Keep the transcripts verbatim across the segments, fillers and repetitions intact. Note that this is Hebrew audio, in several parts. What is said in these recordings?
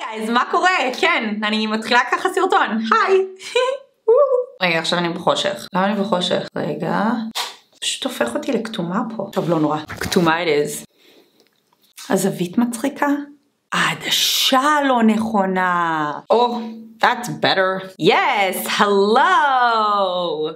גייז, מה קורה? כן, אני מתחילה ככה סרטון. היי. רגע, עכשיו אני בחושך. למה אני בחושך? רגע. פשוט הופך אותי לכתומה פה. טוב, לא נורא. כתומה it is. הזווית מצחיקה? העדשה לא נכונה. Oh, that's better. Yes, hello.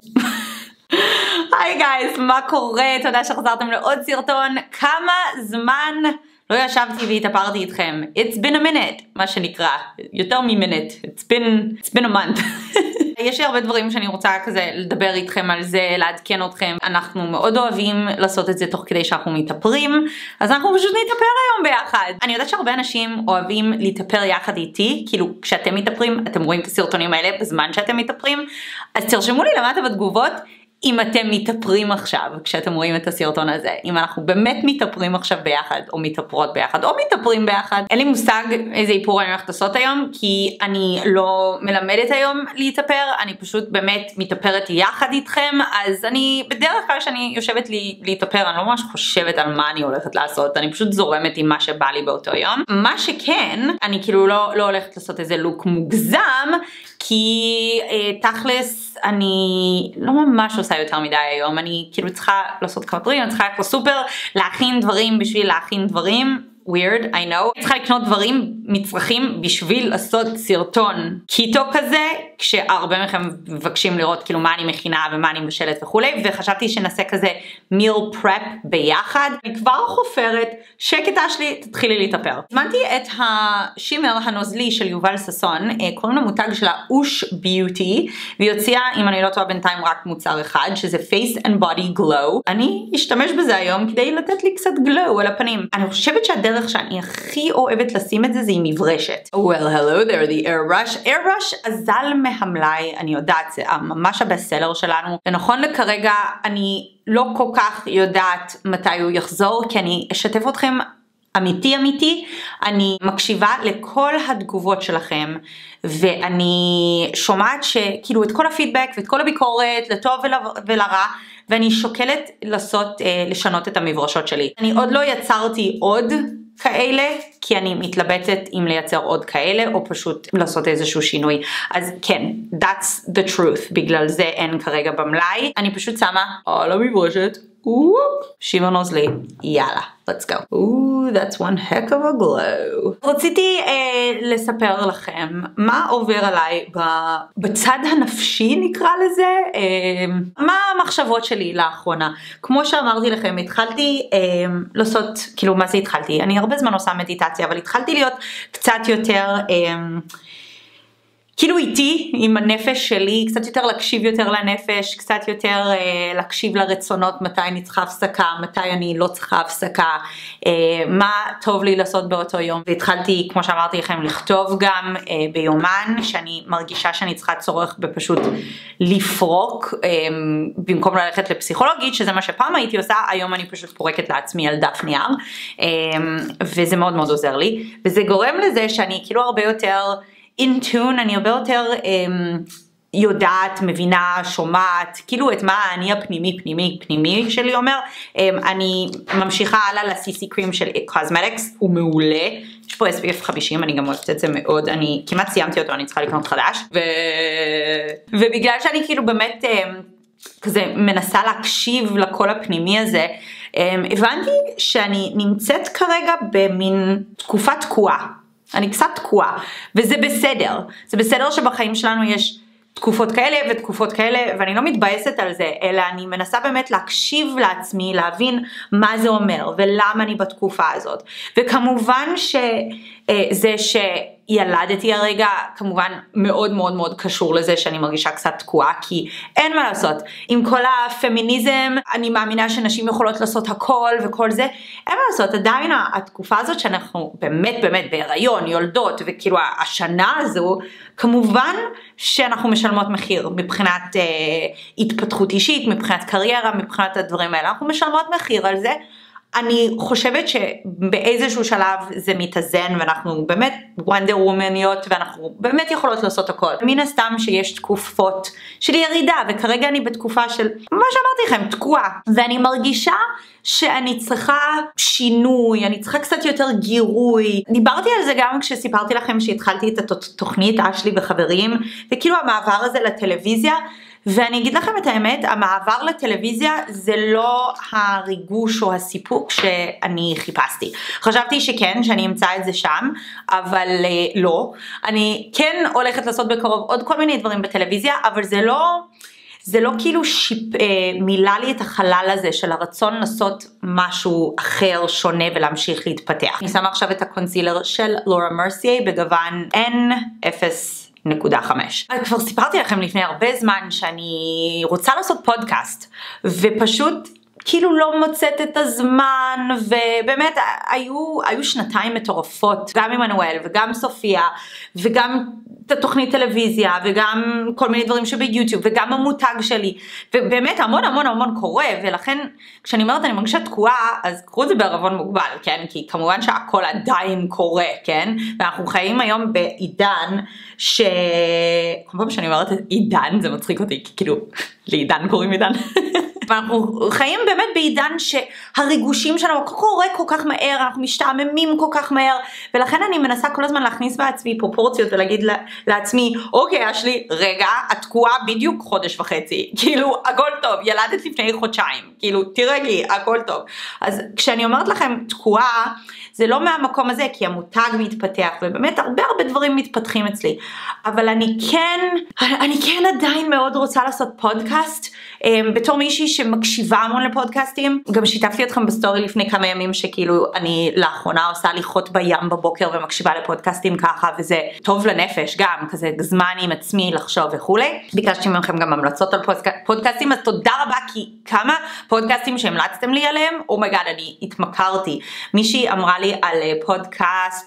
היי גייז, מה קורה? תודה שחזרתם לעוד סרטון. כמה זמן לא ישבתי והתאפרתי איתכם. It's been a minute, מה שנקרא. יותר מ-minute. It's been, it's been a month. יש לי הרבה דברים שאני רוצה כזה לדבר איתכם על זה, לעדכן אתכם. אנחנו מאוד אוהבים לעשות את זה תוך כדי שאנחנו מתאפרים, אז אנחנו פשוט נתאפר היום ביחד. אני יודעת שהרבה אנשים אוהבים להתאפר יחד איתי, כאילו כשאתם מתאפרים, אתם רואים את הסרטונים האלה בזמן שאתם מתאפרים, אז תרשמו לי למטה בתגובות, אם אתם מתאפרים עכשיו, כשאתם רואים את הסרטון הזה, אם אנחנו באמת מתאפרים עכשיו ביחד, או מתאפרות ביחד, או מתאפרים ביחד. אין לי מושג איזה איפור אני הולכת לעשות היום, כי אני לא מלמדת היום להתאפר, אני פשוט באמת מתאפרת יחד איתכם, אז אני, בדרך כלל שאני יושבת לי להתאפר, אני לא ממש חושבת על מה אני הולכת לעשות, אני פשוט זורמת עם מה שבא לי באותו יום. מה שכן, אני כאילו לא, לא הולכת לעשות איזה לוק מוגזם, כי אה, תכלס אני לא ממש עושה יותר מדי היום, אני כאילו צריכה לעשות כמה דברים, אני צריכה ללכת לסופר, להכין דברים בשביל להכין דברים, weird, I know. אני צריכה לקנות דברים, מצרכים, בשביל לעשות סרטון קיטו כזה, כשהרבה מכם מבקשים לראות כאילו מה אני מכינה ומה אני מבשלת וכולי, וחשבתי שנעשה כזה meal prep ביחד. אני כבר חופרת, שקט אשלי, תתחילי להתאפר. הזמנתי את השימר הנוזלי של יובל ססון, קוראים למותג שלה אוש ביוטי, והיא הוציאה, אם אני לא טועה בינתיים, רק מוצר אחד, שזה Face and Body Glow. אני אשתמש בזה היום כדי לתת לי קצת glow על הפנים. אני חושבת שהדרך שאני הכי אוהבת לשים את זה, זה עם מברשת. Well, hello there, the airbrush. airbrush אזל מהמלאי, אני יודעת, זה ממש הבסלר שלנו, ונכון לכרגע אני לא כל כך יודעת מתי הוא יחזור, כי אני אשתף אתכם אמיתי אמיתי, אני מקשיבה לכל התגובות שלכם, ואני שומעת שכאילו את כל הפידבק ואת כל הביקורת, לטוב ולרע, ואני שוקלת לעשות, לשנות את המברשות שלי. אני עוד לא יצרתי עוד כאלה, כי אני מתלבטת אם לייצר עוד כאלה, או פשוט לעשות איזשהו שינוי. אז כן, that's the truth, בגלל זה אין כרגע במלאי. אני פשוט שמה על המברשת, שימר נוזלי, יאללה, let's go. Ooh, that's one heck of a glow. רציתי אה, לספר לכם מה עובר עליי בצד הנפשי, נקרא לזה, אה, מה המחשבות שלי לאחרונה. כמו שאמרתי לכם, התחלתי אה, לעשות, כאילו מה זה התחלתי? אני הרבה זמן עושה מדיטציה, אבל התחלתי להיות קצת יותר אה, כאילו איתי, עם הנפש שלי, קצת יותר להקשיב יותר לנפש, קצת יותר אה, להקשיב לרצונות, מתי אני צריכה הפסקה, מתי אני לא צריכה הפסקה, אה, מה טוב לי לעשות באותו יום. והתחלתי, כמו שאמרתי לכם, לכתוב גם אה, ביומן, שאני מרגישה שאני צריכה צורך בפשוט לפרוק, אה, במקום ללכת לפסיכולוגית, שזה מה שפעם הייתי עושה, היום אני פשוט פורקת לעצמי על דף נייר, אה, וזה מאוד מאוד עוזר לי, וזה גורם לזה שאני כאילו הרבה יותר in tune, אני הרבה יותר um, יודעת, מבינה, שומעת, כאילו את מה אני הפנימי, פנימי, פנימי שלי אומר. um, אני ממשיכה הלאה ל-סי סי קרים של It Cosmetics, הוא מעולה, יש פה אס פי אף חמישים, אני גם אוהבת את זה מאוד, אני כמעט סיימתי אותו, אני צריכה לקנות חדש, ו... ובגלל שאני כאילו באמת um, כזה מנסה להקשיב לקול הפנימי הזה, um, הבנתי שאני נמצאת כרגע במין תקופה תקועה, אני קצת תקועה, וזה בסדר, זה בסדר שבחיים שלנו יש תקופות כאלה ותקופות כאלה, ואני לא מתבאסת על זה, אלא אני מנסה באמת להקשיב לעצמי, להבין מה זה אומר, ולמה אני בתקופה הזאת, וכמובן שזה שילדתי הרגע, כמובן מאוד מאוד מאוד קשור לזה שאני מרגישה קצת תקועה, כי אין מה לעשות, עם כל הפמיניזם, אני מאמינה שנשים יכולות לעשות הכל וכל זה, אין מה לעשות, עדיין התקופה הזאת שאנחנו באמת באמת בהיריון, יולדות, וכאילו השנה הזו, כמובן שאנחנו משלמות מחיר, מבחינת אה, התפתחות אישית, מבחינת קריירה, מבחינת הדברים האלה, אנחנו משלמות מחיר על זה, אני חושבת שבאיזשהו שלב זה מתאזן, ואנחנו באמת וונדר וומניות, ואנחנו באמת יכולות לעשות הכל. מן הסתם שיש תקופות של ירידה, וכרגע אני בתקופה של, מה שאמרתי לכם, תקועה. ואני מרגישה שאני צריכה שינוי, אני צריכה קצת יותר גירוי. דיברתי על זה גם כשסיפרתי לכם שהתחלתי את התוכנית אשלי וחברים, וכאילו המעבר הזה לטלוויזיה, ואני אגיד לכם את האמת, המעבר לטלוויזיה זה לא הריגוש או הסיפוק שאני חיפשתי. חשבתי שכן, שאני אמצא את זה שם, אבל לא. אני כן הולכת לעשות בקרוב עוד כל מיני דברים בטלוויזיה, אבל זה לא... זה לא כאילו שיפ, אה, מילה לי את החלל הזה של הרצון לעשות משהו אחר, שונה ולהמשיך להתפתח. אני שמה עכשיו את הקונסילר של לורה מרסיי בגוון אן אפס נקודה חמש. כבר סיפרתי לכם לפני הרבה זמן שאני רוצה לעשות פודקאסט, ופשוט כאילו לא מוצאת את הזמן, ובאמת היו, היו שנתיים מטורפות, גם עם מנואל וגם סופיה, וגם את התוכנית טלוויזיה, וגם כל מיני דברים שביוטיוב, וגם המותג שלי, ובאמת המון המון המון קורה, ולכן כשאני אומרת אני מרגישה תקועה, אז קחו את זה בערבון מוגבל, כן? כי כמובן שהכל עדיין קורה, כן? ואנחנו חיים היום בעידן, ש... כל פעם שאני אומרת עידן, זה מצחיק אותי, כי כאילו, לעידן קוראים עידן. ואנחנו חיים באמת בעידן שהריגושים שלנו קורה כל כך מהר, אנחנו משתעממים כל כך מהר, ולכן אני מנסה כל הזמן להכניס בעצמי פרופורציות ולהגיד לעצמי, אוקיי, אשלי, רגע, את תקועה בדיוק חודש וחצי, כאילו, הכל טוב, ילדת לפני חודשיים, כאילו, תירגעי, הכל טוב. אז כשאני אומרת לכם תקועה, זה לא מהמקום הזה, כי המותג מתפתח, ובאמת הרבה הרבה דברים מתפתחים אצלי, אבל אני כן, אני כן עדיין מאוד רוצה לעשות פודקאסט, בתור מישהי שמקשיבה המון לפודקאסטים. גם שיתפתי אתכם בסטורי לפני כמה ימים שכאילו אני לאחרונה עושה הליכות בים בבוקר ומקשיבה לפודקאסטים ככה, וזה טוב לנפש גם, כזה זמן עם עצמי לחשוב וכולי. ביקשתי מכם גם המלצות על פודקאסטים, אז תודה רבה, כי כמה פודקאסטים שהמלצתם לי עליהם, אומייגאד, אני התמכרתי. מישהי אמרה לי על פודקאסט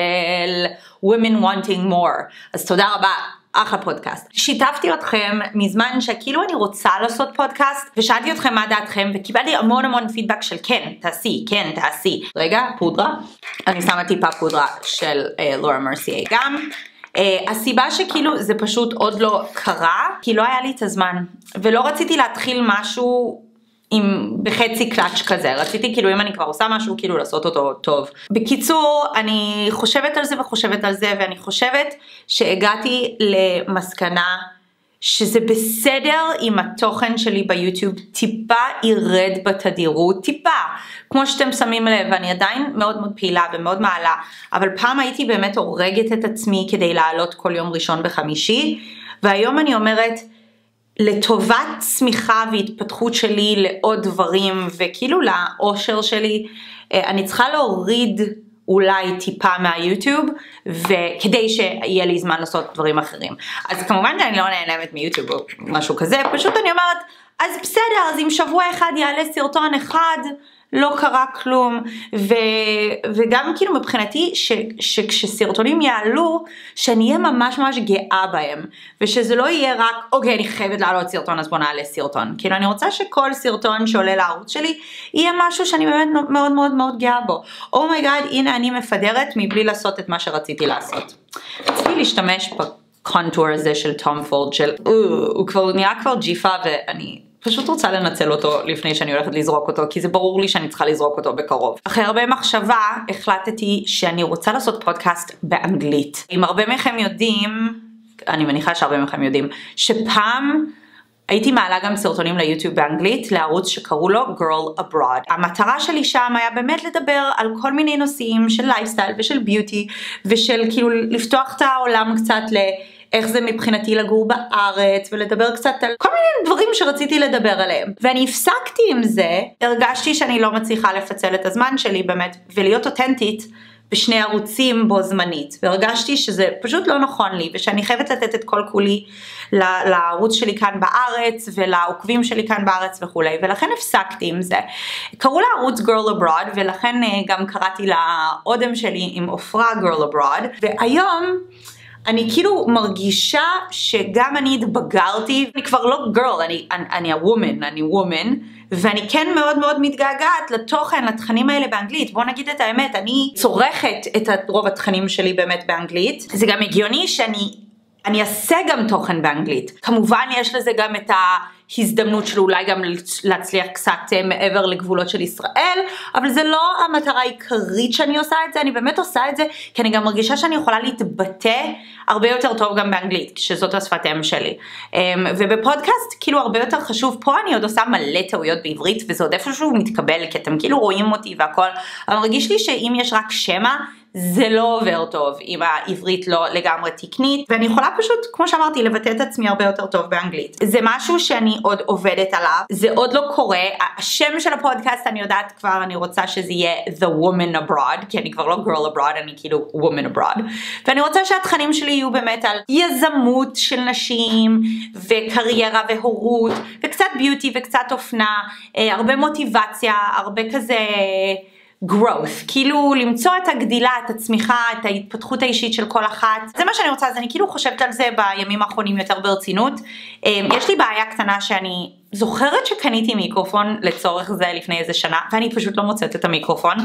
של Women Wanting More, אז תודה רבה. אחלה פודקאסט. שיתפתי אתכם מזמן שכאילו אני רוצה לעשות פודקאסט, ושאלתי אתכם מה דעתכם, וקיבלתי המון המון פידבק של כן, תעשי, כן, תעשי. רגע, פודרה. אני שמה טיפה פודרה של לורה מרסיי גם. Uh, הסיבה שכאילו זה פשוט עוד לא קרה, כי לא היה לי את הזמן, ולא רציתי להתחיל משהו עם בחצי קלאץ' כזה, רציתי כאילו אם אני כבר עושה משהו כאילו לעשות אותו טוב. בקיצור, אני חושבת על זה וחושבת על זה, ואני חושבת שהגעתי למסקנה שזה בסדר אם התוכן שלי ביוטיוב טיפה ירד בתדירות, טיפה, כמו שאתם שמים לב, ואני עדיין מאוד מאוד פעילה ומאוד מעלה, אבל פעם הייתי באמת הורגת את עצמי כדי לעלות כל יום ראשון בחמישי, והיום אני אומרת, לטובת צמיחה והתפתחות שלי לעוד דברים, וכאילו לאושר שלי, אני צריכה להוריד אולי טיפה מהיוטיוב, וכדי שיהיה לי זמן לעשות דברים אחרים. אז כמובן שאני לא נהנמת מיוטיוב או משהו כזה, פשוט אני אומרת, אז בסדר, אז אם שבוע אחד יעלה סרטון אחד, לא קרה כלום, ו, וגם כאילו מבחינתי ש, שכשסרטונים יעלו, שאני אהיה ממש ממש גאה בהם, ושזה לא יהיה רק, אוקיי, אני חייבת לעלות סרטון, אז בוא נעלה סרטון. כאילו אני רוצה שכל סרטון שעולה לערוץ שלי, יהיה משהו שאני באמת מאוד מאוד מאוד גאה בו. אומייגאד, הנה אני מפדרת מבלי לעשות את מה שרציתי לעשות. רציתי להשתמש בקונטור הזה של טום פורד, של, הוא כבר נראה כבר ג'יפה, ואני פשוט רוצה לנצל אותו לפני שאני הולכת לזרוק אותו, כי זה ברור לי שאני צריכה לזרוק אותו בקרוב. אחרי הרבה מחשבה, החלטתי שאני רוצה לעשות פודקאסט באנגלית. אם הרבה מכם יודעים, אני מניחה שהרבה מכם יודעים, שפעם הייתי מעלה גם סרטונים ליוטיוב באנגלית, לערוץ שקראו לו Girl Abroad. המטרה שלי שם היה באמת לדבר על כל מיני נושאים של לייפסטייל ושל ביוטי, ושל כאילו לפתוח את העולם קצת ל... איך זה מבחינתי לגור בארץ, ולדבר קצת על כל מיני דברים שרציתי לדבר עליהם. ואני הפסקתי עם זה, הרגשתי שאני לא מצליחה לפצל את הזמן שלי באמת, ולהיות אותנטית בשני ערוצים בו זמנית. והרגשתי שזה פשוט לא נכון לי, ושאני חייבת לתת את כל כולי לערוץ שלי כאן בארץ, ולעוקבים שלי כאן בארץ וכו'. ולכן הפסקתי עם זה. קראו לערוץ Girl Abroad, ולכן גם קראתי לאודם שלי עם אופרה Girl Abroad, והיום אני כאילו מרגישה שגם אני התבגרתי, אני כבר לא גרל, אני, אני, אני הוומן, אני וומן, ואני כן מאוד מאוד מתגעגעת לתוכן, לתכנים האלה באנגלית. בוא נגיד את האמת, אני צורכת את רוב התכנים שלי באמת באנגלית. זה גם הגיוני שאני אני אעשה גם תוכן באנגלית. כמובן יש לזה גם את ההזדמנות של אולי גם להצליח קצת מעבר לגבולות של ישראל, אבל זה לא המטרה העיקרית שאני עושה את זה, אני באמת עושה את זה, כי אני גם מרגישה שאני יכולה להתבטא הרבה יותר טוב גם באנגלית, שזאת השפת אם שלי. ובפודקאסט כאילו הרבה יותר חשוב, פה אני עוד עושה מלא טעויות בעברית, וזה עוד איפשהו מתקבל, כי אתם כאילו רואים אותי והכל, אבל מרגיש לי שאם יש רק שמה, זה לא עובר טוב אם העברית לא לגמרי תקנית, ואני יכולה פשוט, כמו שאמרתי, לבטא את עצמי הרבה יותר טוב באנגלית. זה משהו שאני עוד עובדת עליו, זה עוד לא קורה. השם של הפודקאסט אני יודעת כבר, אני רוצה שזה יהיה The Woman Abroad, כי אני כבר לא Girl Abroad, אני כאילו Woman Abroad, ואני רוצה שהתכנים שלי יהיו באמת על יזמות של נשים, וקריירה והורות, וקצת ביוטי וקצת אופנה, הרבה מוטיבציה, הרבה כזה growth, כאילו למצוא את הגדילה, את הצמיחה, את ההתפתחות האישית של כל אחת. זה מה שאני רוצה, אז אני כאילו חושבת על זה בימים האחרונים יותר ברצינות. יש לי בעיה קטנה שאני זוכרת שקניתי מיקרופון לצורך זה לפני איזה שנה, ואני פשוט לא מוצאת את המיקרופון.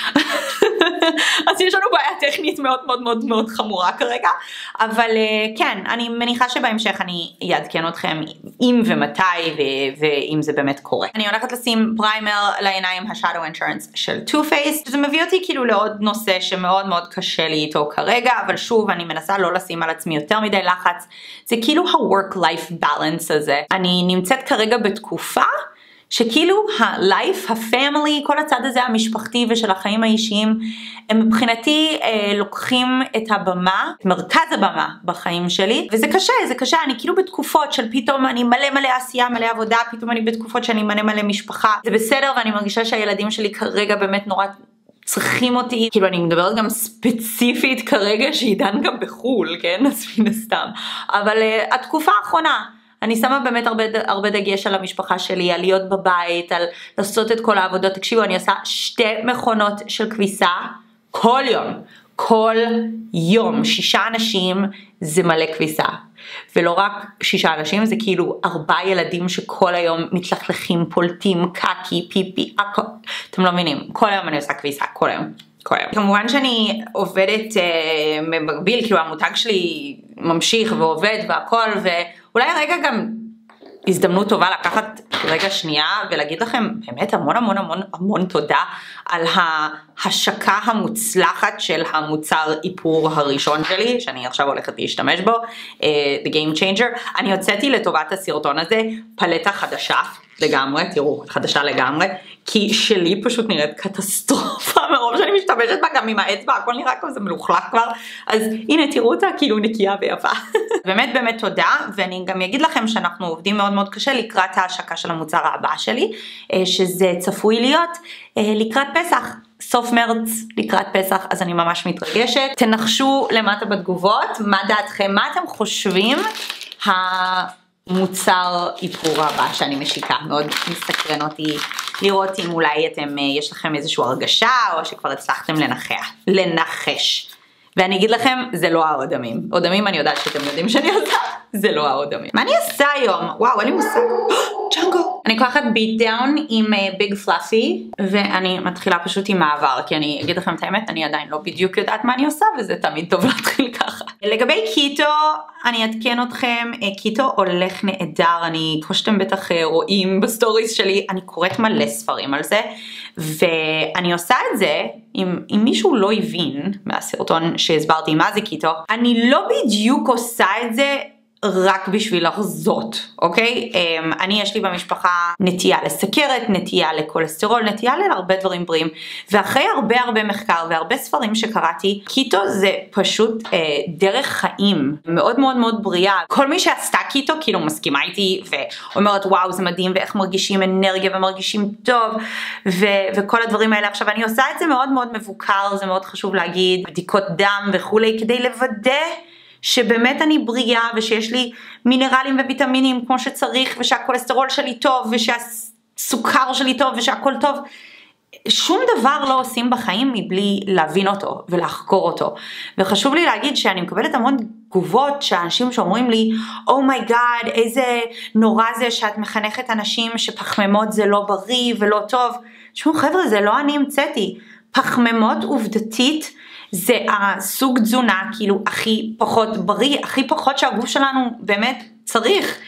אז יש לנו בעיה טכנית מאוד מאוד מאוד מאוד חמורה כרגע, אבל כן, אני מניחה שבהמשך אני אעדכן אתכם אם ומתי ואם זה באמת קורה. אני הולכת לשים פריימר לעיניים, ה-Shadow Insurance של Too Faced, זה מביא אותי כאילו לעוד נושא שמאוד מאוד קשה לי איתו כרגע, אבל שוב אני מנסה לא לשים על עצמי יותר מדי לחץ, זה כאילו ה-work-life balance הזה. אני נמצאת כרגע בתקופה שכאילו ה-life, ה-family, כל הצד הזה המשפחתי ושל החיים האישיים, הם מבחינתי אה, לוקחים את הבמה, את מרכז הבמה בחיים שלי, וזה קשה, זה קשה, אני כאילו בתקופות של פתאום אני מלא מלא עשייה, מלא עבודה, פתאום אני בתקופות שאני מלא מלא משפחה, זה בסדר, ואני מרגישה שהילדים שלי כרגע באמת נורא צריכים אותי, כאילו אני מדברת גם ספציפית כרגע שעידן גם בחול, כן, אז מן הסתם, אבל uh, התקופה האחרונה, אני שמה באמת הרבה, הרבה דגש על המשפחה שלי, על להיות בבית, על לעשות את כל העבודות. תקשיבו, אני עושה שתי מכונות של כביסה כל יום, כל יום, שישה אנשים זה מלא כביסה, ולא רק שישה אנשים, זה כאילו ארבעה ילדים שכל היום מתלכלכים, פולטים, קקי, פיפי, הכל, אתם לא מבינים, כל היום אני עושה כביסה, כל היום. כמובן שאני עובדת אה, במקביל, כאילו המותג שלי ממשיך ועובד והכל, ואולי רגע גם הזדמנות טובה לקחת רגע שנייה ולהגיד לכם באמת המון המון המון המון תודה על ההשקה המוצלחת של המוצר איפור הראשון שלי, שאני עכשיו הולכת להשתמש בו, uh, The Game Changer. אני הוצאתי לטובת הסרטון הזה פלטה חדשה לגמרי, תראו, חדשה לגמרי, כי שלי פשוט נראית קטסטרופה מרוב שאני משתמשת בה, גם עם האצבע, הכל נראה כמו זה מלוכלך כבר, אז הנה תראו אותה כאילו נקייה ויפה. באמת באמת תודה, ואני גם אגיד לכם שאנחנו עובדים מאוד מאוד קשה לקראת ההשקה של המוצר הבא שלי, שזה צפוי להיות לקראת פסח. סוף מרץ לקראת פסח, אז אני ממש מתרגשת. תנחשו למטה בתגובות, מה דעתכם, מה אתם חושבים המוצר איפור הבא שאני משיקה? מאוד מסקרן אותי לראות אם אולי אתם, יש לכם איזושהי הרגשה, או שכבר הצלחתם לנחש. לנחש. ואני אגיד לכם, זה לא האודמים. אודמים אני יודעת שאתם יודעים שאני עושה, זה לא האודמים. מה אני עושה היום? וואו, אין לי מושג. ג'אנגו. אני קוחת ביט דאון עם ביג פלאפי, ואני מתחילה פשוט עם מעבר, כי אני אגיד לכם את האמת, אני עדיין לא בדיוק יודעת מה אני עושה, וזה תמיד טוב להתחיל ככה. לגבי קיטו, אני אתקן אתכם, קיטו הולך נהדר, אני, כמו שאתם בטח רואים בסטוריז שלי, אני קוראת מלא ספרים על זה, ואני עושה את זה, אם, אם מישהו לא הבין מהסרטון שהסברתי מה זה קיטו, אני לא בדיוק עושה את זה רק בשביל לחזות, אוקיי? אני יש לי במשפחה נטייה לסכרת, נטייה לקולסטרול, נטייה להרבה דברים בריאים, ואחרי הרבה הרבה מחקר והרבה ספרים שקראתי, קיטו זה פשוט אה, דרך חיים מאוד מאוד מאוד בריאה. כל מי שעשתה קיטו כאילו מסכימה איתי ואומרת וואו זה מדהים ואיך מרגישים אנרגיה ומרגישים טוב ו וכל הדברים האלה. עכשיו אני עושה את זה מאוד מאוד מבוקר, זה מאוד חשוב להגיד, בדיקות דם וכולי, כדי לוודא שבאמת אני בריאה ושיש לי מינרלים וויטמינים כמו שצריך, ושהכולסטרול שלי טוב ושהסוכר שלי טוב ושהכל טוב. שום דבר לא עושים בחיים מבלי להבין אותו ולחקור אותו. וחשוב לי להגיד שאני מקבלת המון תגובות שאנשים שאומרים לי, אומייגאד, איזה נורא זה שאת מחנכת אנשים שפחמימות זה לא בריא ולא טוב. תשמעו חבר'ה, זה לא אני המצאתי. פחמימות עובדתית זה הסוג תזונה כאילו הכי פחות בריא, הכי פחות שהגוף שלנו באמת צריך.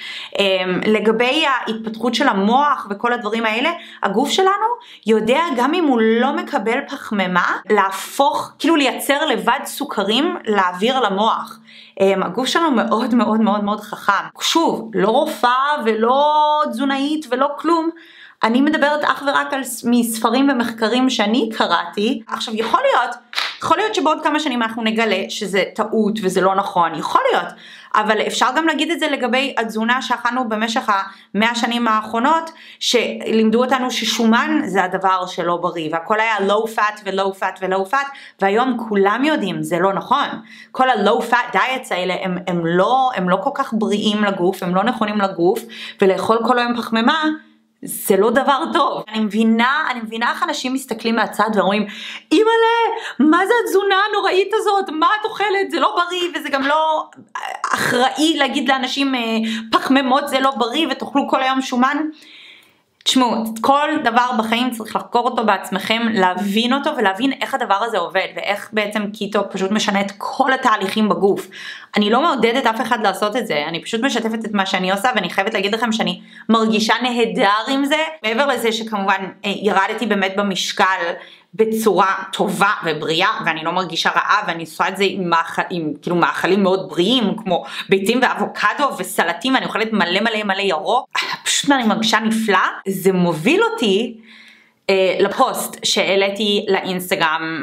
לגבי ההתפתחות של המוח וכל הדברים האלה, הגוף שלנו יודע גם אם הוא לא מקבל פחמימה, להפוך, כאילו לייצר לבד סוכרים לאוויר למוח. הגוף שלנו מאוד מאוד מאוד מאוד חכם. שוב, לא רופאה ולא תזונאית ולא כלום, אני מדברת אך ורק על מספרים ומחקרים שאני קראתי. עכשיו יכול להיות, יכול להיות שבעוד כמה שנים אנחנו נגלה שזה טעות וזה לא נכון, יכול להיות, אבל אפשר גם להגיד את זה לגבי התזונה שאכלנו במשך המאה שנים האחרונות, שלימדו אותנו ששומן זה הדבר שלא בריא, והכל היה low fat ו-low fat ו-low fat, והיום כולם יודעים, זה לא נכון. כל ה-low fat diets האלה הם, הם, לא, הם לא כל כך בריאים לגוף, הם לא נכונים לגוף, ולאכול כל היום פחמימה, זה לא דבר טוב. אני מבינה, אני מבינה איך אנשים מסתכלים מהצד ואומרים, אימא'לה, מה זה התזונה הנוראית הזאת? מה את אוכלת? זה לא בריא, וזה גם לא אחראי להגיד לאנשים, פחמימות זה לא בריא, ותאכלו כל היום שומן. תשמעו, כל דבר בחיים צריך לחקור אותו בעצמכם, להבין אותו ולהבין איך הדבר הזה עובד, ואיך בעצם קיטו פשוט משנה את כל התהליכים בגוף. אני לא מעודדת אף אחד לעשות את זה, אני פשוט משתפת את מה שאני עושה, ואני חייבת להגיד לכם שאני מרגישה נהדר עם זה, מעבר לזה שכמובן ירדתי באמת במשקל בצורה טובה ובריאה, ואני לא מרגישה רעה, ואני עושה את זה עם, מאכל, עם כאילו מאכלים מאוד בריאים, כמו ביצים ואבוקדו וסלטים, ואני אוכלת מלא מלא מלא ירוק, פשוט אני מרגישה נפלא. זה מוביל אותי אה, לפוסט שהעליתי לאינסטגרם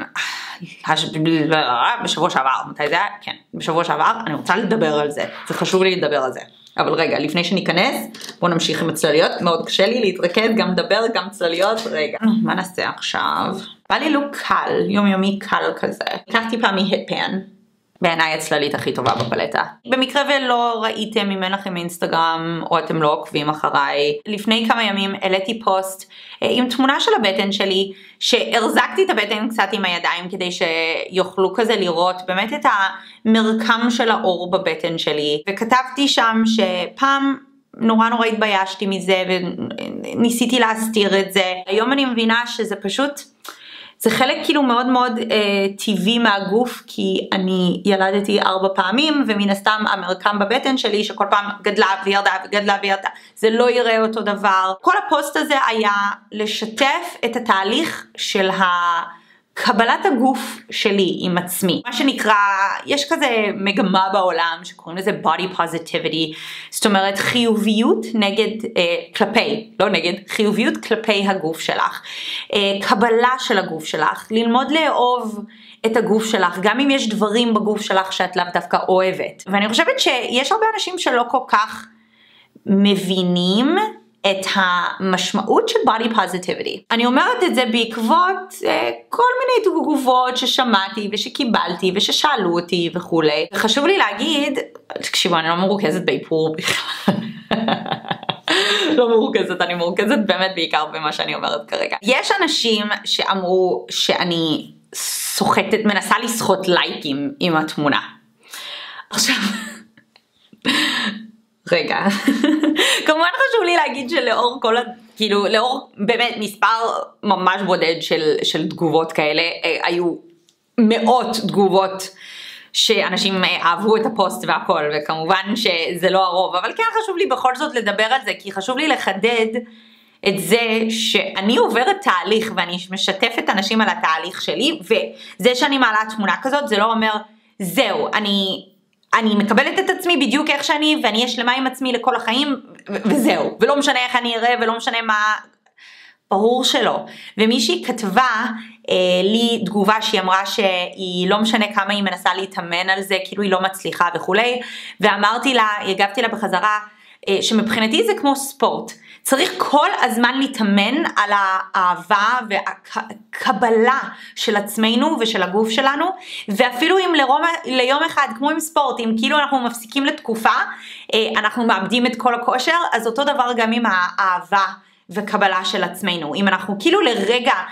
בשבוע שעבר, מתי זה היה? כן, בשבוע שעבר, אני רוצה לדבר על זה, זה חשוב לי לדבר על זה. אבל רגע, לפני שניכנס, בואו נמשיך עם הצלליות, מאוד קשה לי להתרכז, גם לדבר, גם צלליות, רגע. מה נעשה עכשיו? בא לי לוק קל, יומיומי קל כזה. לקחתי פעם מהיטפן, בעיניי הצללית הכי טובה בפלטה. במקרה ולא ראיתם, אם אין לכם אינסטגרם, או אתם לא עוקבים אחריי, לפני כמה ימים העליתי פוסט עם תמונה של הבטן שלי, שהרזקתי את הבטן קצת עם הידיים, כדי שיוכלו כזה לראות באמת את המרקם של האור בבטן שלי, וכתבתי שם שפעם נורא נורא התביישתי מזה, וניסיתי להסתיר את זה. היום אני מבינה שזה פשוט, זה חלק כאילו מאוד מאוד אה, טבעי מהגוף, כי אני ילדתי ארבע פעמים, ומן הסתם המרקם בבטן שלי שכל פעם גדלה וירדה וגדלה וירדה, זה לא יראה אותו דבר. כל הפוסט הזה היה לשתף את התהליך של קבלת הגוף שלי עם עצמי. מה שנקרא, יש כזה מגמה בעולם שקוראים לזה body positivity, זאת אומרת חיוביות נגד, אה, כלפי, לא נגד, חיוביות כלפי הגוף שלך. אה, קבלה של הגוף שלך, ללמוד לאהוב את הגוף שלך, גם אם יש דברים בגוף שלך שאת לאו דווקא אוהבת. ואני חושבת שיש הרבה אנשים שלא כל כך מבינים את המשמעות של body positivity. אני אומרת את זה בעקבות אה, כל מיני תגובות ששמעתי ושקיבלתי וששאלו אותי וכולי. חשוב לי להגיד, תקשיבו, אני לא מרוכזת באיפור בכלל. לא מרוכזת, אני מרוכזת באמת בעיקר במה שאני אומרת כרגע. יש אנשים שאמרו שאני סוחטת, מנסה לסחוט לייקים עם התמונה. עכשיו, רגע, כמובן חשוב לי להגיד שלאור כל, כאילו, לאור באמת מספר ממש בודד של, של תגובות כאלה, היו מאות תגובות שאנשים אהבו את הפוסט והכל, וכמובן שזה לא הרוב, אבל כן חשוב לי בכל זאת לדבר על זה, כי חשוב לי לחדד את זה שאני עוברת תהליך, ואני משתפת אנשים על התהליך שלי, וזה שאני מעלה תמונה כזאת, זה לא אומר, זהו, אני... אני מקבלת את עצמי בדיוק איך שאני, ואני יש למה עם עצמי לכל החיים, וזהו. ולא משנה איך אני אראה, ולא משנה מה, ברור שלא. ומישהי כתבה אה, לי תגובה שהיא אמרה שהיא לא משנה כמה היא מנסה להתאמן על זה, כאילו היא לא מצליחה וכולי, ואמרתי לה, הגבתי לה בחזרה, אה, שמבחינתי זה כמו ספורט. צריך כל הזמן להתאמן על האהבה והקבלה של עצמנו ושל הגוף שלנו, ואפילו אם לרום, ליום אחד, כמו עם ספורט, אם כאילו אנחנו מפסיקים לתקופה, אנחנו מאבדים את כל הכושר, אז אותו דבר גם עם האהבה וקבלה של עצמנו. אם אנחנו כאילו לרגע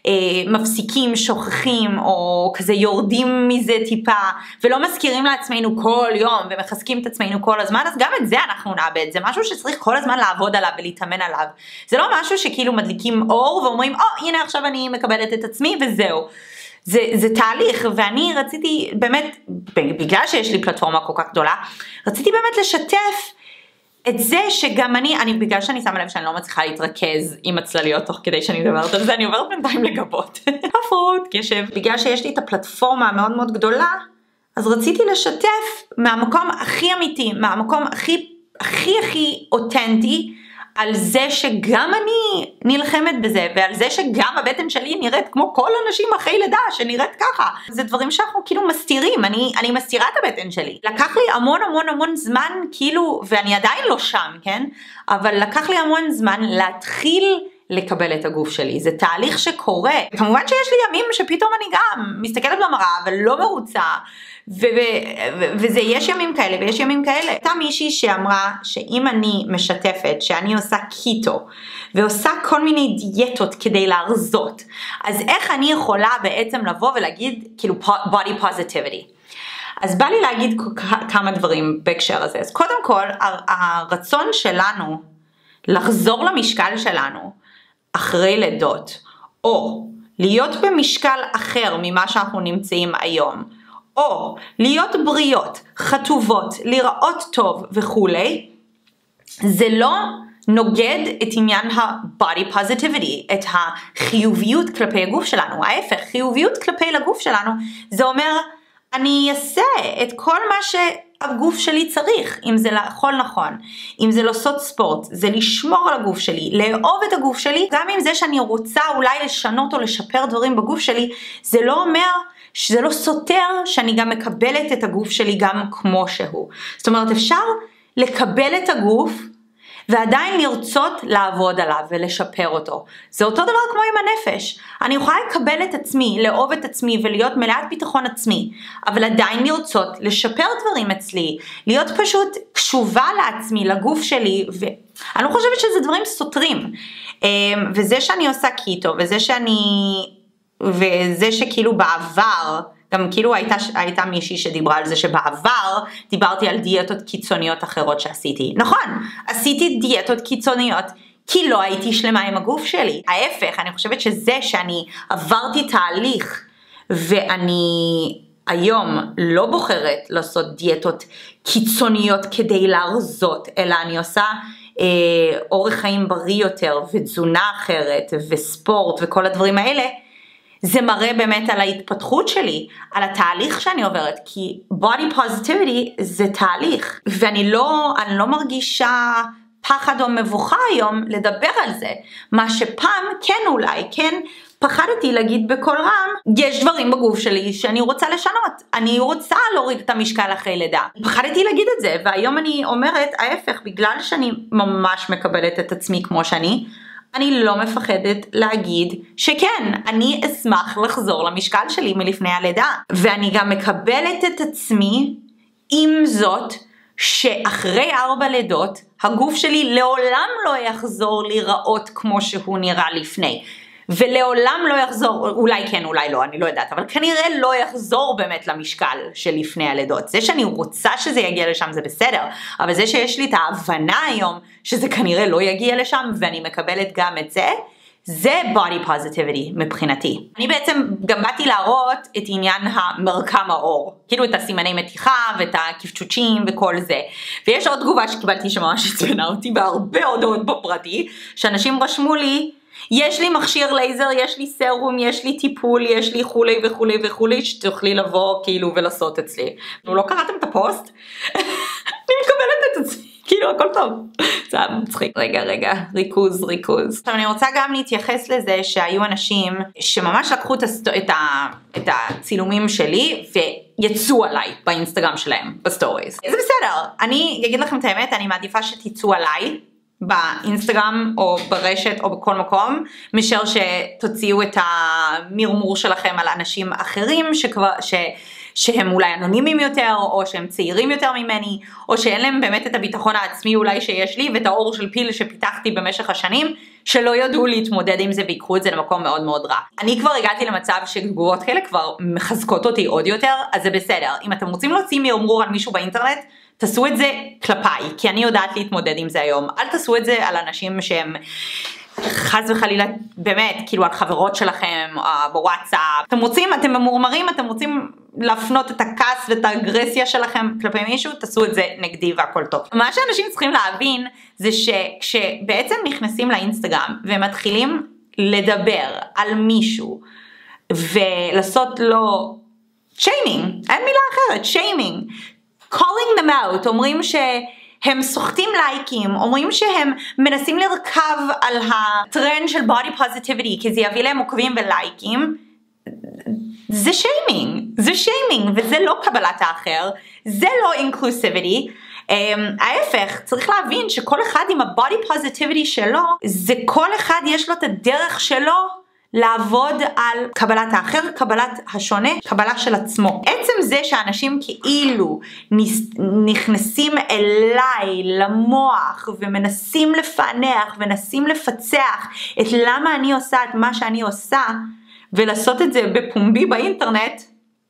אה, מפסיקים, שוכחים, או כזה יורדים מזה טיפה, ולא מזכירים לעצמנו כל יום, ומחזקים את עצמנו כל הזמן, אז גם את זה אנחנו נאבד, זה משהו שצריך כל הזמן לעבוד עליו ולהתאמן עליו, זה לא משהו שכאילו מדליקים אור, ואומרים, או, oh, הנה עכשיו אני מקבלת את עצמי, וזהו. זה, זה תהליך, ואני רציתי באמת, בגלל שיש לי פלטפורמה כל כך גדולה, רציתי באמת לשתף את זה שגם אני, אני בגלל שאני שמה לב שאני לא מצליחה להתרכז עם הצלליות תוך כדי שאני מדברת על זה, אני עוברת בינתיים לגבות. הפרעות, קשב. בגלל שיש לי את הפלטפורמה המאוד מאוד גדולה, אז רציתי לשתף מהמקום הכי אמיתי, מהמקום הכי, הכי הכי אותנטי, על זה שגם אני נלחמת בזה, ועל זה שגם הבטן שלי נראית כמו כל אנשים אחרי לידה שנראית ככה. זה דברים שאנחנו כאילו מסתירים, אני, אני מסתירה את הבטן שלי. לקח לי המון המון המון זמן, כאילו, ואני עדיין לא שם, כן? אבל לקח לי המון זמן להתחיל לקבל את הגוף שלי. זה תהליך שקורה. כמובן שיש לי ימים שפתאום אני גם מסתכלת במראה, אבל לא מרוצה, ו- ו- וזה, יש ימים כאלה ויש ימים כאלה. הייתה מישהי שאמרה שאם אני משתפת שאני עושה קיטו ועושה כל מיני דיאטות כדי להרזות, אז איך אני יכולה בעצם לבוא ולהגיד כאילו body positivity? אז בא לי להגיד כמה דברים בהקשר הזה. אז קודם כל, הרצון שלנו לחזור למשקל שלנו אחרי לידות, או להיות במשקל אחר ממה שאנחנו נמצאים היום, או להיות בריאות, חטובות, לראות טוב וכולי, זה לא נוגד את עניין ה-body positivity, את החיוביות כלפי הגוף שלנו. ההפך, חיוביות כלפי לגוף שלנו, זה אומר, אני אעשה את כל מה שהגוף שלי צריך, אם זה לאכול נכון, אם זה לעשות ספורט, זה לשמור על הגוף שלי, לאהוב את הגוף שלי, גם אם זה שאני רוצה אולי לשנות או לשפר דברים בגוף שלי, זה לא אומר שזה לא סותר שאני גם מקבלת את הגוף שלי גם כמו שהוא. זאת אומרת, אפשר לקבל את הגוף ועדיין לרצות לעבוד עליו ולשפר אותו. זה אותו דבר כמו עם הנפש. אני יכולה לקבל את עצמי, לאהוב את עצמי ולהיות מלאת ביטחון עצמי, אבל עדיין לרצות לשפר דברים אצלי, להיות פשוט קשובה לעצמי, לגוף שלי, ואני לא חושבת שזה דברים סותרים. וזה שאני עושה קיטו, וזה שאני, וזה שכאילו בעבר, גם כאילו הייתה, הייתה מישהי שדיברה על זה שבעבר דיברתי על דיאטות קיצוניות אחרות שעשיתי. נכון, עשיתי דיאטות קיצוניות כי לא הייתי שלמה עם הגוף שלי. ההפך, אני חושבת שזה שאני עברתי תהליך ואני היום לא בוחרת לעשות דיאטות קיצוניות כדי להרזות, אלא אני עושה אה, אורח חיים בריא יותר ותזונה אחרת וספורט וכל הדברים האלה, זה מראה באמת על ההתפתחות שלי, על התהליך שאני עוברת, כי body positivity זה תהליך, ואני לא, אני לא מרגישה פחד או מבוכה היום לדבר על זה, מה שפעם כן אולי, כן פחדתי להגיד בכל רם, יש דברים בגוף שלי שאני רוצה לשנות, אני רוצה להוריד את המשקל אחרי לידה, פחדתי להגיד את זה, והיום אני אומרת ההפך, בגלל שאני ממש מקבלת את עצמי כמו שאני, אני לא מפחדת להגיד שכן, אני אשמח לחזור למשקל שלי מלפני הלידה. ואני גם מקבלת את עצמי עם זאת שאחרי ארבע לידות, הגוף שלי לעולם לא יחזור להיראות כמו שהוא נראה לפני. ולעולם לא יחזור, אולי כן, אולי לא, אני לא יודעת, אבל כנראה לא יחזור באמת למשקל של לפני הלידות. זה שאני רוצה שזה יגיע לשם זה בסדר, אבל זה שיש לי את ההבנה היום שזה כנראה לא יגיע לשם, ואני מקבלת גם את זה, זה body positivity מבחינתי. אני בעצם גם באתי להראות את עניין המרקם האור, כאילו את הסימני מתיחה ואת הקפצ'וצ'ים וכל זה. ויש עוד תגובה שקיבלתי שממש הצבנה אותי בהרבה הודעות בפרטי, שאנשים רשמו לי, יש לי מכשיר לייזר, יש לי סרום, יש לי טיפול, יש לי חולי וכולי וכולי, שתוכלי לבוא כאילו ולעשות אצלי. לא קראתם את הפוסט? אני מקבלת את זה, כאילו הכל טוב. זה מצחיק. רגע, רגע, ריכוז, ריכוז. עכשיו אני רוצה גם להתייחס לזה שהיו אנשים שממש לקחו את, הסט... את, ה... את הצילומים שלי ויצאו עליי באינסטגרם שלהם, בסטוריז. זה בסדר, אני אגיד לכם את האמת, אני מעדיפה שתצאו עליי, באינסטגרם או ברשת או בכל מקום, משאר שתוציאו את המרמור שלכם על אנשים אחרים שכבר, ש, שהם אולי אנונימיים יותר, או שהם צעירים יותר ממני, או שאין להם באמת את הביטחון העצמי אולי שיש לי, ואת האור של פיל שפיתחתי במשך השנים, שלא ידעו להתמודד עם זה ויקחו את זה למקום מאוד מאוד רע. אני כבר הגעתי למצב שתגובות כאלה כבר מחזקות אותי עוד יותר, אז זה בסדר. אם אתם רוצים להוציא מרמור על מישהו באינטרנט, תעשו את זה כלפיי, כי אני יודעת להתמודד עם זה היום. אל תעשו את זה על אנשים שהם חס וחלילה, באמת, כאילו על חברות שלכם, בוואטסאפ. אתם רוצים, אתם ממורמרים, אתם רוצים להפנות את הכעס ואת האגרסיה שלכם כלפי מישהו, תעשו את זה נגדי והכל טוב. מה שאנשים צריכים להבין, זה שכשבעצם נכנסים לאינסטגרם, ומתחילים לדבר על מישהו, ולעשות לו שיימינג, אין מילה אחרת, שיימינג, calling them out, אומרים ש... הם סוחטים לייקים, אומרים שהם מנסים לרכב על הטרנד של body positivity, כי זה יביא להם עוקבים ולייקים, זה שיימינג, זה שיימינג, וזה לא קבלת האחר, זה לא inclusivity, um, ההפך, צריך להבין שכל אחד עם ה-body positivity שלו, זה כל אחד יש לו את הדרך שלו, לעבוד על קבלת האחר, קבלת השונה, קבלה של עצמו. עצם זה שאנשים כאילו נכנסים אליי למוח ומנסים לפענח ומנסים לפצח את למה אני עושה את מה שאני עושה ולעשות את זה בפומבי באינטרנט,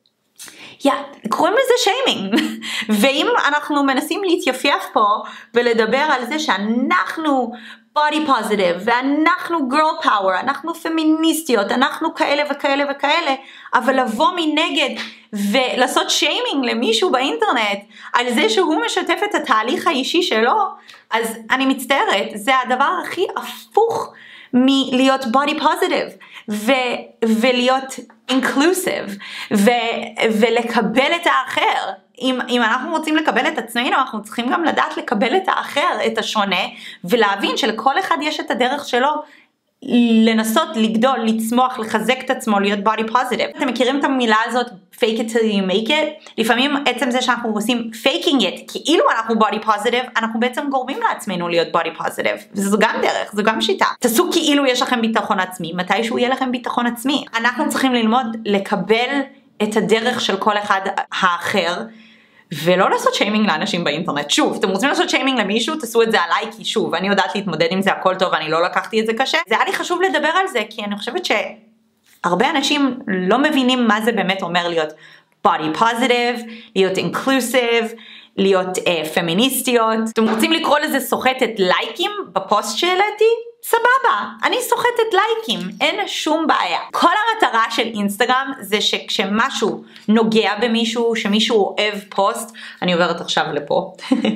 יא, קוראים לזה שיימינג. ואם אנחנו מנסים להתייפייף פה ולדבר על זה שאנחנו body positive, ואנחנו girl power, אנחנו פמיניסטיות, אנחנו כאלה וכאלה וכאלה, אבל לבוא מנגד ולעשות שיימינג למישהו באינטרנט על זה שהוא משתף את התהליך האישי שלו, אז אני מצטערת, זה הדבר הכי הפוך מלהיות body positive ו- ולהיות inclusive ו- ולקבל את האחר. אם, אם אנחנו רוצים לקבל את עצמנו, אנחנו צריכים גם לדעת לקבל את האחר, את השונה, ולהבין שלכל אחד יש את הדרך שלו לנסות לגדול, לצמוח, לחזק את עצמו, להיות body positive. אתם מכירים את המילה הזאת, fake it till you make it? לפעמים עצם זה שאנחנו עושים faking it, כאילו אנחנו body positive, אנחנו בעצם גורמים לעצמנו להיות body positive. וזו גם דרך, זו גם שיטה. תעשו כאילו יש לכם ביטחון עצמי, מתישהו יהיה לכם ביטחון עצמי. אנחנו צריכים ללמוד לקבל את הדרך של כל אחד האחר, ולא לעשות שיימינג לאנשים באינטרנט. שוב, אתם רוצים לעשות שיימינג למישהו, תעשו את זה עליי, כי שוב, אני יודעת להתמודד עם זה, הכל טוב, אני לא לקחתי את זה קשה. זה היה לי חשוב לדבר על זה, כי אני חושבת שהרבה אנשים לא מבינים מה זה באמת אומר להיות body positive, להיות inclusive, להיות uh, פמיניסטיות. אתם רוצים לקרוא לזה סוחטת לייקים בפוסט שהעליתי? סבבה, אני סוחטת לייקים, אין שום בעיה. כל המטרה של אינסטגרם זה שכשמשהו נוגע במישהו, שמישהו אוהב פוסט, אני עוברת עכשיו לפה.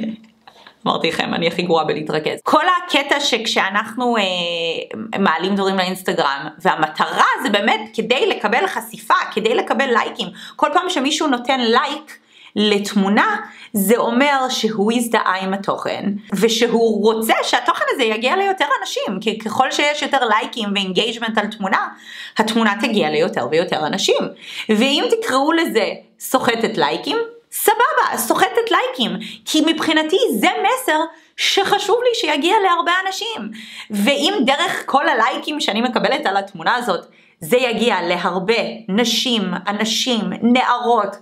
אמרתי לכם, אני הכי גרועה בלהתרכז. כל הקטע שכשאנחנו אה, מעלים דברים לאינסטגרם, והמטרה זה באמת כדי לקבל חשיפה, כדי לקבל לייקים. כל פעם שמישהו נותן לייק, לתמונה, זה אומר שהוא הזדהה עם התוכן, ושהוא רוצה שהתוכן הזה יגיע ליותר אנשים, כי ככל שיש יותר לייקים ואינגייג'מנט על תמונה, התמונה תגיע ליותר ויותר אנשים. ואם תקראו לזה סוחטת לייקים, סבבה, סוחטת לייקים, כי מבחינתי זה מסר שחשוב לי שיגיע להרבה אנשים. ואם דרך כל הלייקים שאני מקבלת על התמונה הזאת, זה יגיע להרבה נשים, אנשים, נערות,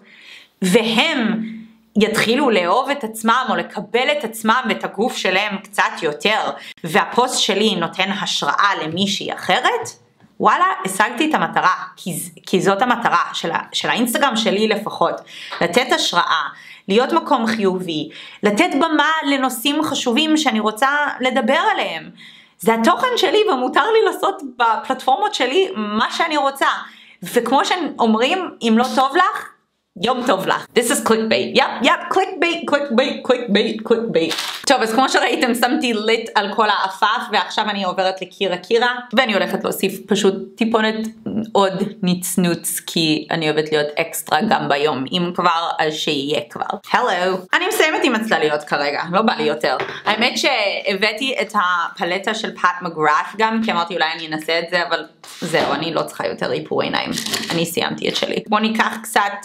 והם יתחילו לאהוב את עצמם או לקבל את עצמם ואת הגוף שלהם קצת יותר, והפוסט שלי נותן השראה למישהי אחרת, וואלה, השגתי את המטרה, כי, כי זאת המטרה של, של האינסטגרם שלי לפחות, לתת השראה, להיות מקום חיובי, לתת במה לנושאים חשובים שאני רוצה לדבר עליהם. זה התוכן שלי ומותר לי לעשות בפלטפורמות שלי מה שאני רוצה. וכמו שאומרים, אם לא טוב לך, יום טוב לך. This is clickbait. יפ, יפ, clickbait, clickbait, clickbait, clickbait. טוב, אז כמו שראיתם, שמתי ליט על כל האפף, ועכשיו אני עוברת לקירה קירה, ואני הולכת להוסיף פשוט טיפונת עוד נצנוץ, כי אני אוהבת להיות אקסטרה גם ביום. אם כבר, אז שיהיה כבר. הלו. אני מסיימת עם הצלליות כרגע, לא בא לי יותר. האמת שהבאתי את הפלטה של פאט מגראף גם, כי אמרתי אולי אני אנסה את זה, אבל זהו, אני לא צריכה יותר איפור עיניים. אני סיימתי את שלי. בואו ניקח קצת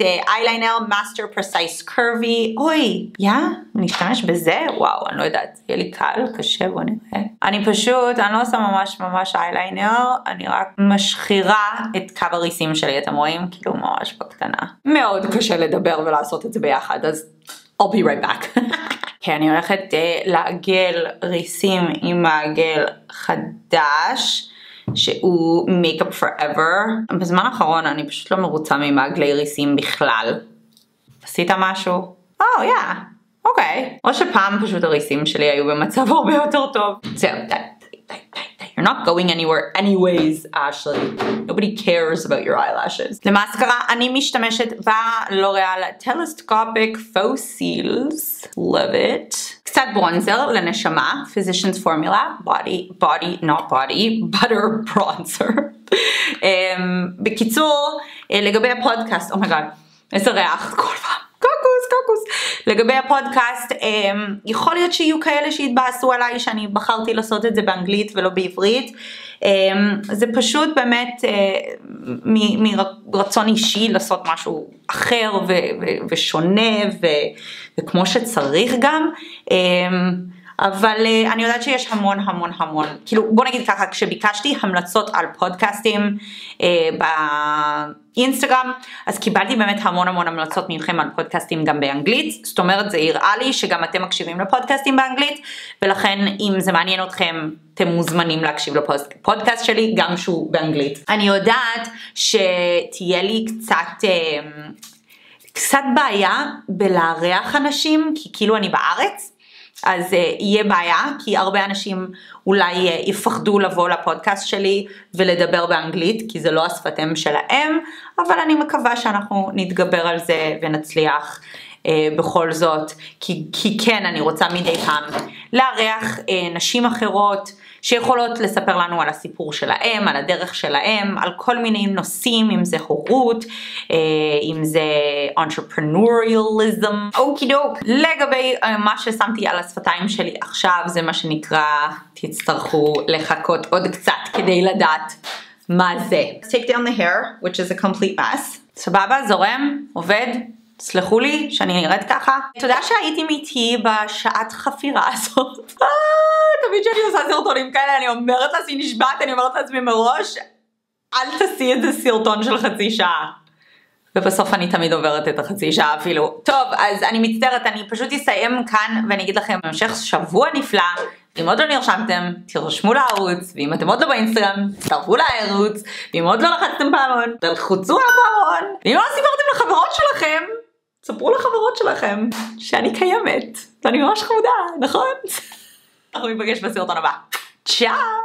אייליינר, מאסטר פרסייס קרבי, אוי, יא, נשתמש בזה? וואו, אני לא יודעת, יהיה לי קל, קשה, בוא נראה. אני פשוט, אני לא עושה ממש ממש אייליינר, אני רק משחירה את קו הריסים שלי, אתם רואים? כאילו ממש בקטנה. מאוד קשה לדבר ולעשות את זה ביחד, אז I'll be right back. כן, אני הולכת uh, לעגל ריסים עם מעגל חדש, שהוא Makeup Forever. בזמן האחרון אני פשוט לא מרוצה ממעגלי ריסים בכלל. עשית משהו? Oh, yeah. אוקיי. או שפעם פשוט הריסים שלי היו במצב הרבה יותר טוב. זהו, די, די, די, די. You're not going anywhere anyways, Ashley. Nobody cares about your eyelashes. למאסקרה אני משתמשת בלוריאל Telescopic Faux Cils. Love it. קצת ברונזר לנשמה. Physicians Formula. Body, body, not body. Butter bronzer. um, בקיצור, לגבי הפודקאסט, oh my god, איזה ריח כל פעם. קוקוס, קוקוס. לגבי הפודקאסט, יכול להיות שיהיו כאלה שהתבאסו עליי שאני בחרתי לעשות את זה באנגלית ולא בעברית. זה פשוט באמת מרצון אישי לעשות משהו אחר ושונה וכמו שצריך גם. אבל אני יודעת שיש המון המון המון, כאילו בוא נגיד ככה, כשביקשתי המלצות על פודקאסטים אה, באינסטגרם, אז קיבלתי באמת המון המון המלצות מכם על פודקאסטים גם באנגלית, זאת אומרת זה הראה לי שגם אתם מקשיבים לפודקאסטים באנגלית, ולכן אם זה מעניין אתכם, אתם מוזמנים להקשיב לפודקאסט שלי, גם שהוא באנגלית. אני יודעת שתהיה לי קצת... אה, קצת בעיה בלארח אנשים, כי כאילו אני בארץ, אז uh, יהיה בעיה, כי הרבה אנשים אולי uh, יפחדו לבוא לפודקאסט שלי ולדבר באנגלית, כי זה לא השפתם שלהם, אבל אני מקווה שאנחנו נתגבר על זה ונצליח uh, בכל זאת, כי, כי כן, אני רוצה מדי פעם לארח uh, נשים אחרות, שיכולות לספר לנו על הסיפור שלהם, על הדרך שלהם, על כל מיני נושאים, אם זה הורות, אם זה entrepreneurialism, אוקי דוק. לגבי מה ששמתי על השפתיים שלי עכשיו, זה מה שנקרא, תצטרכו לחכות עוד קצת כדי לדעת מה זה. Take down the hair, which is a complete mess. סבבה, זורם, עובד. סלחו לי שאני נראית ככה. תודה שהייתם איתי בשעת חפירה הזאת. תמיד שאני עושה סרטונים כאלה, אני אומרת לעצמי נשבעת, אני אומרת לעצמי מראש, אל תעשי את זה סרטון של חצי שעה. ובסוף אני תמיד עוברת את החצי שעה אפילו. טוב, אז אני מצטערת, אני פשוט אסיים כאן ואני אגיד לכם, במשך שבוע נפלא, אם עוד לא נרשמתם, תרשמו לערוץ, ואם אתם עוד לא באינסטגרם, תצטרפו לערוץ, ואם עוד לא לחצתם פעמון, תלחצו על הפעמון, ואם לא סיפרתם לחברות שלכם, ספרו לחברות שלכם שאני קיימת, ואני ממש חמודה, נכון? אנחנו ניפגש בסרטון הבא. צ'או!